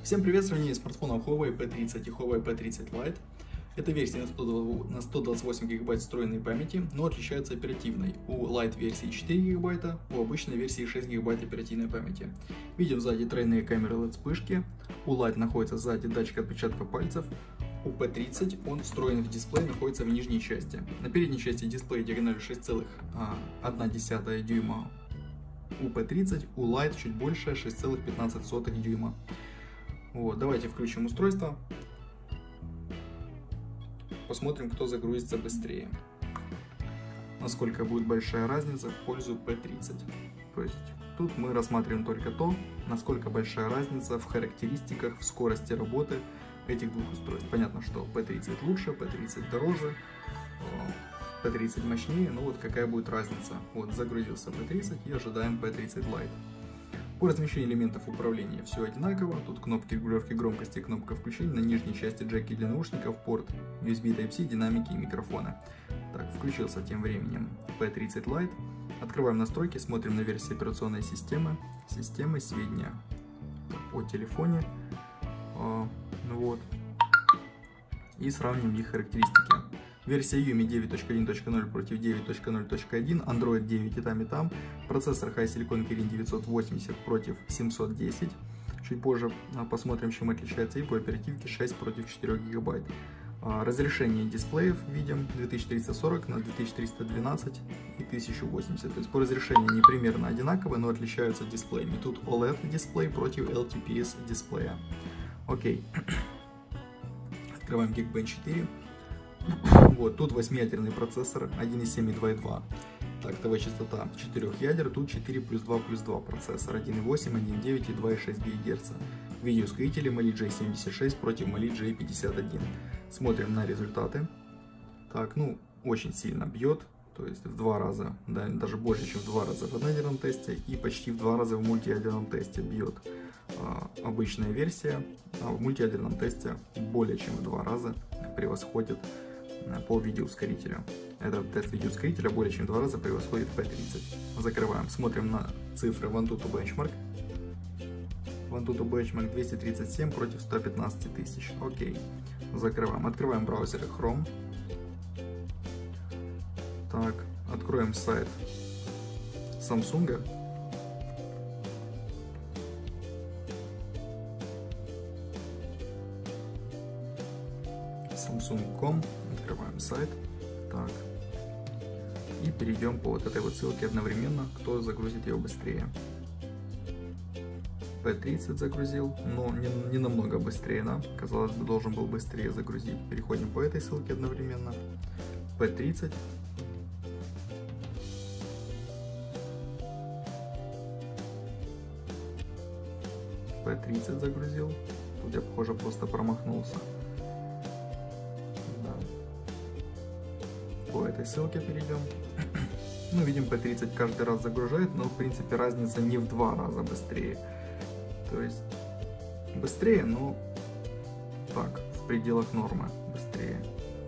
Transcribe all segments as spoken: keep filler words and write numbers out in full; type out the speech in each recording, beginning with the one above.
Всем привет! Сравнение смартфонов Huawei пи тридцать и Huawei пи тридцать Lite. Это версия на сто двадцать восемь гигабайт встроенной памяти, но отличается оперативной. У Lite версии четыре гигабайта, у обычной версии шесть гигабайт оперативной памяти. Видим сзади тройные камеры эл и ди-вспышки. У Lite находится сзади датчик отпечатка пальцев. У пи тридцать он встроен в дисплей, находится в нижней части. На передней части дисплея диагональю шесть целых одна десятая дюйма у пи тридцать, у Lite чуть больше, шесть целых пятнадцать сотых дюйма. Вот, давайте включим устройство. Посмотрим, кто загрузится быстрее. Насколько будет большая разница в пользу пи тридцать. То есть тут мы рассматриваем только то, насколько большая разница в характеристиках, в скорости работы этих двух устройств. Понятно, что пи тридцать лучше, пи тридцать дороже, пи тридцать мощнее, но вот какая будет разница. Вот загрузился пи тридцать и ожидаем пи тридцать Lite. По размещению элементов управления все одинаково. Тут кнопки регулировки громкости, кнопка включения, на нижней части джеки для наушников, порт ю эс би Type-C, динамики и микрофоны. Так, включился тем временем пи тридцать Lite. Открываем настройки, смотрим на версии операционной системы, системы, сведения о телефоне. Вот. И сравним их характеристики. Версия Юми девять точка один точка ноль против девять точка ноль точка один, Android девять и там и там, процессор HiSilicon Kirin девятьсот восемьдесят против семьсот десять. Чуть позже посмотрим, чем отличается, и по оперативке шесть против четырёх гигабайт. Разрешение дисплеев видим две тысячи триста сорок на две тысячи триста двенадцать и тысяча восемьдесят. То есть по разрешению они примерно одинаковые, но отличаются дисплеями. Тут о лед дисплей против эл ти пи эс дисплея. Окей. Открываем Geekbench четыре. Вот, тут восьмиядерный процессор, один и семь и два и два. Тактовая частота четырех ядер, тут четыре плюс два плюс два процессор, один и восемь, один и девять и два и шесть гигагерца. Видеоускорители Mali джей семьдесят шесть против Mali джей пятьдесят один. Смотрим на результаты. Так, ну, очень сильно бьет, то есть в два раза, да, даже больше, чем в два раза в одноядерном тесте и почти в два раза в мультиядерном тесте бьет а, обычная версия, а в мультиядерном тесте более чем в два раза превосходит по видеоускорителю. Этот тест видеоускорителя более чем в два раза превосходит пи тридцать. Закрываем, смотрим на цифры в AnTuTu Benchmark. В AnTuTu Benchmark двести тридцать семь против ста пятнадцати тысяч. Окей. Закрываем. Открываем браузер Chrome. Так, откроем сайт Samsung. Samsung точка ком. Открываем сайт. Так. И перейдем по вот этой вот ссылке одновременно, кто загрузит ее быстрее. пи тридцать загрузил, но не, не намного быстрее, да? Казалось бы, должен был быстрее загрузить. Переходим по этой ссылке одновременно. пи тридцать. пи тридцать загрузил. Тут я, похоже, просто промахнулся. По этой ссылке перейдем. Ну, видим, пи тридцать каждый раз загружает, но в принципе разница не в два раза быстрее. То есть быстрее, но так, в пределах нормы быстрее.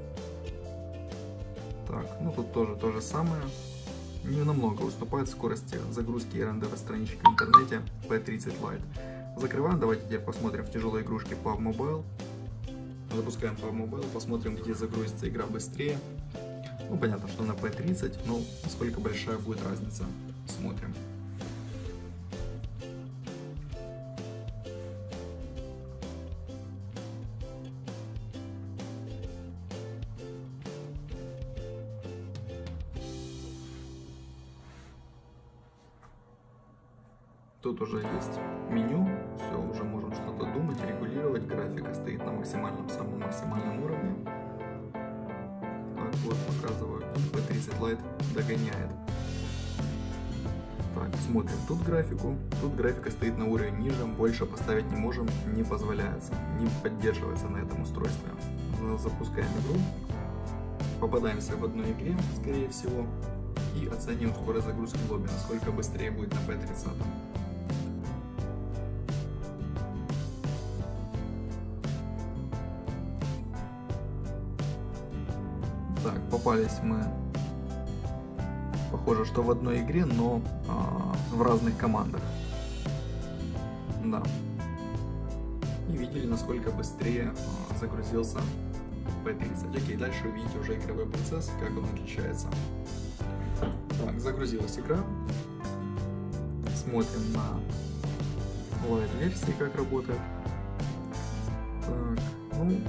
Так, ну тут тоже то же самое. Не намного уступает в скорости загрузки и рендера страничек в интернете пи тридцать Lite. Закрываем, давайте теперь посмотрим в тяжелой игрушке пабг Mobile. Запускаем пабг Mobile, посмотрим, где загрузится игра быстрее. Ну, понятно, что на пи тридцать, но насколько большая будет разница, смотрим. Тут уже есть меню, все, уже можем что-то думать, регулировать. Графика стоит на максимальном, самом максимальном уровне. Вот показываю, пи тридцать Lite догоняет. Так, смотрим тут графику. Тут графика стоит на уровень ниже, больше поставить не можем, не позволяется, не поддерживается на этом устройстве. Запускаем игру, попадаемся в одной игре, скорее всего, и оценим скорость загрузки в лобби, насколько быстрее будет на пи тридцать. Так, попались мы, похоже, что в одной игре, но а, в разных командах. Да. и видели, насколько быстрее загрузился пи тридцать. Окей, дальше вы видите уже игровой процесс, как он отличается. Так, загрузилась игра. Смотрим на лайт-версии, как работает. Так, ну,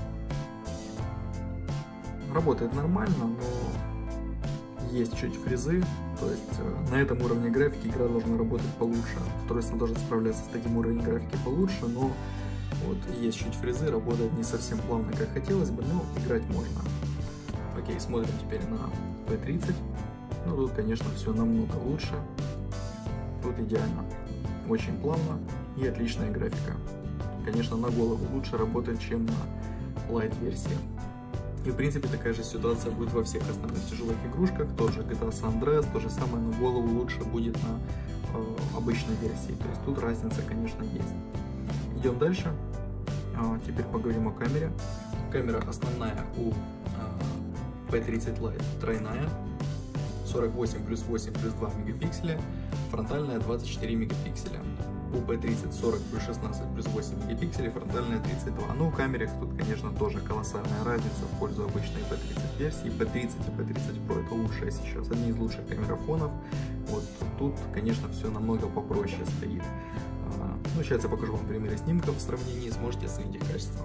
работает нормально, но есть чуть фризы. То есть на этом уровне графики игра должна работать получше. Устройство должно справляться с таким уровнем графики получше, но вот есть чуть фризы, работает не совсем плавно, как хотелось бы, но играть можно. Окей, смотрим теперь на пи тридцать. Ну, тут, конечно, все намного лучше. Тут идеально. Очень плавно и отличная графика. Конечно, на голову лучше работает, чем на лайт-версии. И, в принципе, такая же ситуация будет во всех основных тяжелых игрушках. Тоже джи ти эй San Andreas, то же самое, на голову лучше будет на э, обычной версии. То есть тут разница, конечно, есть. Идем дальше. А, теперь поговорим о камере. Камера основная у э, пи тридцать Lite тройная. сорок восемь плюс восемь плюс два мегапикселя. Фронтальная двадцать четыре мегапикселя. У пи тридцать сорок плюс шестнадцать плюс восемь мегапикселей, фронтальная тридцать два. Ну, у камерах тут, конечно, тоже колоссальная разница в пользу обычной пи тридцать версии. пи тридцать и пи тридцать Pro это лучшая сейчас, одни из лучших камерафонов. Вот тут, конечно, все намного попроще стоит. Ну, сейчас я покажу вам примеры снимков в сравнении, сможете оценить их качество.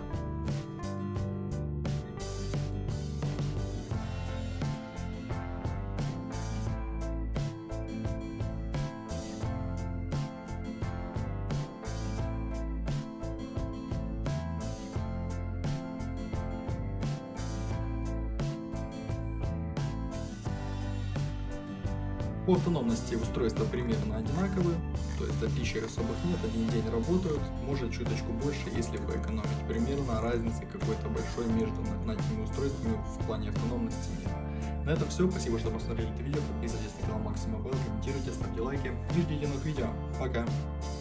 По автономности устройства примерно одинаковые, то есть отличий особых нет, один день работают, может чуточку больше, если поэкономить. Примерно разницы какой-то большой между этими устройствами в плане автономности нет. На этом все, спасибо, что посмотрели это видео, подписывайтесь на канал Максим Мобайл, комментируйте, ставьте лайки и ждите новых видео. Пока!